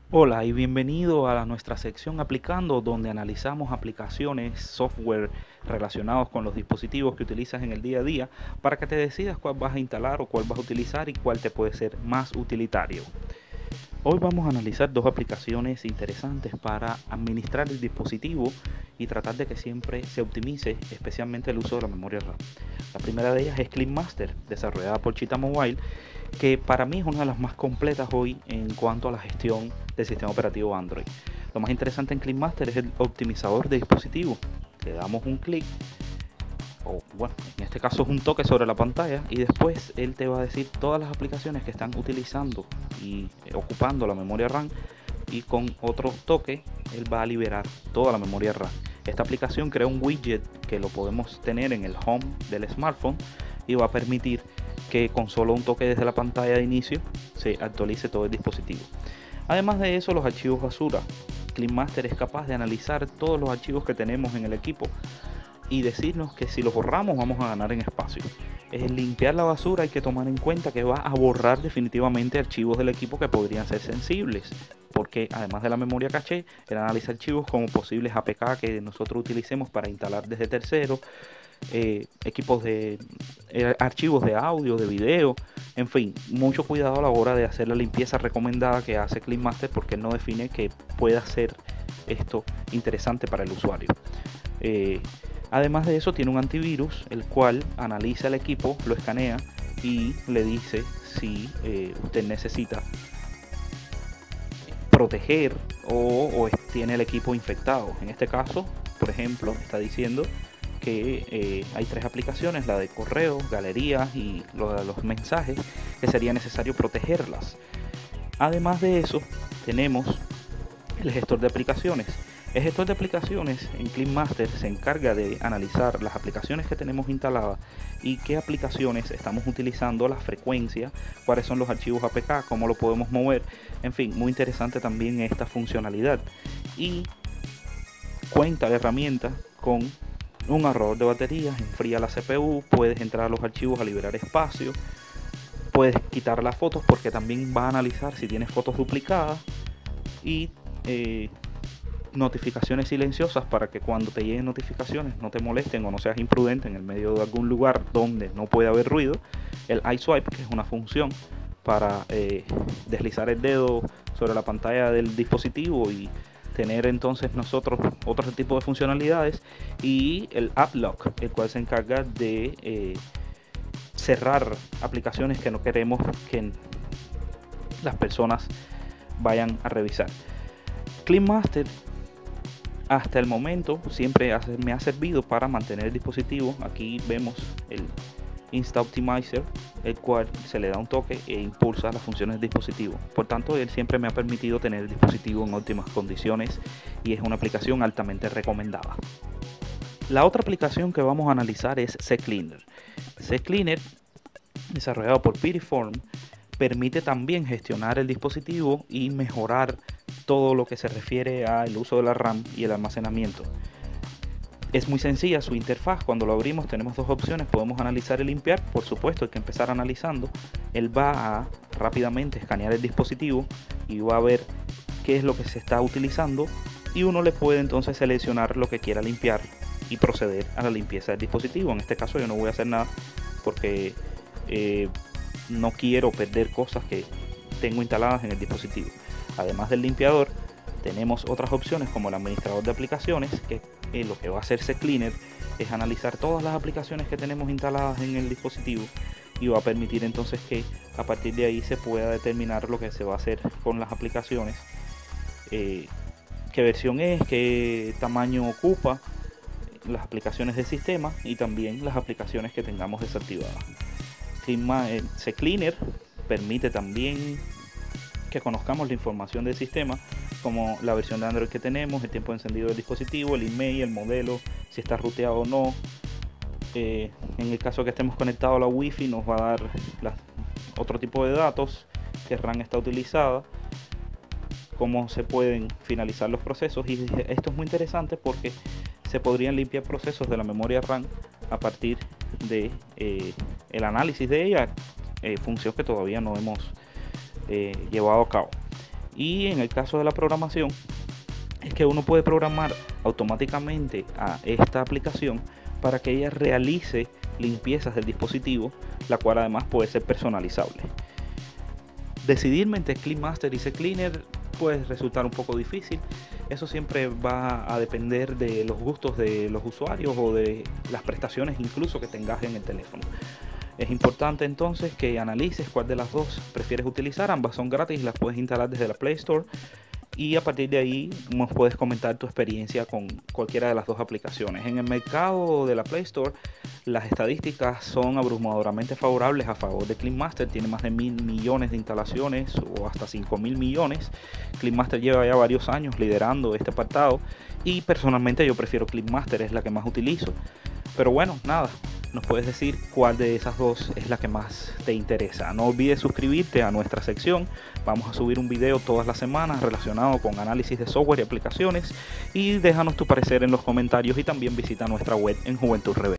Hola y bienvenido a nuestra sección Aplicando, donde analizamos aplicaciones, software relacionados con los dispositivos que utilizas en el día a día para que te decidas cuál vas a instalar o cuál vas a utilizar y cuál te puede ser más utilitario. Hoy vamos a analizar dos aplicaciones interesantes para administrar el dispositivo y tratar de que siempre se optimice, especialmente el uso de la memoria RAM. La primera de ellas es Clean Master, desarrollada por Cheetah Mobile, que para mí es una de las más completas hoy en cuanto a la gestión del sistema operativo Android. Lo más interesante en Clean Master es el optimizador de dispositivo. Le damos un clic, o bueno, en este caso es un toque sobre la pantalla, y después él te va a decir todas las aplicaciones que están utilizando y ocupando la memoria RAM, y con otro toque él va a liberar toda la memoria RAM. Esta aplicación crea un widget que lo podemos tener en el home del smartphone y va a permitir que con solo un toque desde la pantalla de inicio se actualice todo el dispositivo. Además de eso, los archivos basura. Clean Master es capaz de analizar todos los archivos que tenemos en el equipo y decirnos que si los borramos vamos a ganar en espacio. Es limpiar la basura, hay que tomar en cuenta que va a borrar definitivamente archivos del equipo que podrían ser sensibles, porque además de la memoria caché, él analiza archivos como posibles APK que nosotros utilicemos para instalar desde terceros, equipos de archivos de audio, de video, en fin, mucho cuidado a la hora de hacer la limpieza recomendada que hace Clean Master, porque él no define que pueda ser esto interesante para el usuario. Eh, Además de eso, tiene un antivirus, el cual analiza el equipo, lo escanea y le dice si usted necesita proteger o tiene el equipo infectado. En este caso, por ejemplo, está diciendo que hay tres aplicaciones, la de correo, galerías y los mensajes, que sería necesario protegerlas. Además de eso, tenemos el gestor de aplicaciones. El gestor de aplicaciones en Clean Master se encarga de analizar las aplicaciones que tenemos instaladas y qué aplicaciones estamos utilizando, la frecuencia, cuáles son los archivos APK, cómo lo podemos mover. En fin, muy interesante también esta funcionalidad. Y cuenta de herramientas con un ahorrador de baterías, enfría la CPU, puedes entrar a los archivos a liberar espacio, puedes quitar las fotos porque también va a analizar si tienes fotos duplicadas, y notificaciones silenciosas para que cuando te lleguen notificaciones no te molesten o no seas imprudente en el medio de algún lugar donde no puede haber ruido. El iSwipe, que es una función para deslizar el dedo sobre la pantalla del dispositivo y tener entonces nosotros otro tipo de funcionalidades. Y el App Lock, el cual se encarga de cerrar aplicaciones que no queremos que las personas vayan a revisar. Clean Master hasta el momento siempre me ha servido para mantener el dispositivo. Aquí vemos el Insta Optimizer, el cual se le da un toque e impulsa las funciones del dispositivo. Por tanto, él siempre me ha permitido tener el dispositivo en óptimas condiciones y es una aplicación altamente recomendada. La otra aplicación que vamos a analizar es CCleaner. CCleaner, desarrollado por Piriform, permite también gestionar el dispositivo y mejorar todo lo que se refiere al uso de la RAM y el almacenamiento. Es muy sencilla su interfaz. Cuando lo abrimos tenemos dos opciones: podemos analizar y limpiar. Por supuesto, hay que empezar analizando. Él va a rápidamente escanear el dispositivo y va a ver qué es lo que se está utilizando, y uno le puede entonces seleccionar lo que quiera limpiar y proceder a la limpieza del dispositivo. En este caso yo no voy a hacer nada porque no quiero perder cosas que tengo instaladas en el dispositivo. Además del limpiador, tenemos otras opciones como el administrador de aplicaciones, que lo que va a hacer CCleaner es analizar todas las aplicaciones que tenemos instaladas en el dispositivo y va a permitir entonces que a partir de ahí se pueda determinar lo que se va a hacer con las aplicaciones, qué versión es, qué tamaño ocupa, las aplicaciones del sistema y también las aplicaciones que tengamos desactivadas. CCleaner permite también que conozcamos la información del sistema, como la versión de Android que tenemos, el tiempo de encendido del dispositivo, el email, el modelo, si está ruteado o no. En el caso que estemos conectados a la Wi-Fi nos va a dar otro tipo de datos, qué RAM está utilizada, cómo se pueden finalizar los procesos. Y esto es muy interesante porque se podrían limpiar procesos de la memoria RAM a partir de el análisis de ella, función que todavía no hemos llevado a cabo. Y en el caso de la programación, es que uno puede programar automáticamente a esta aplicación para que ella realice limpiezas del dispositivo, la cual además puede ser personalizable. Decidirme entre Clean Master y CCleaner puede resultar un poco difícil. Eso siempre va a depender de los gustos de los usuarios o de las prestaciones incluso que tengas en el teléfono. Es importante entonces que analices cuál de las dos prefieres utilizar. Ambas son gratis, las puedes instalar desde la Play Store. Y a partir de ahí nos puedes comentar tu experiencia con cualquiera de las dos aplicaciones. En el mercado de la Play Store, las estadísticas son abrumadoramente favorables a favor de Clean Master. Tiene más de 1.000 millones de instalaciones o hasta 5.000 millones. Clean Master lleva ya varios años liderando este apartado y personalmente yo prefiero Clean Master, es la que más utilizo. Pero bueno, nada, nos puedes decir cuál de esas dos es la que más te interesa. No olvides suscribirte a nuestra sección. Vamos a subir un video todas las semanas relacionado con análisis de software y aplicaciones. Y déjanos tu parecer en los comentarios y también visita nuestra web en Juventud Rebelde.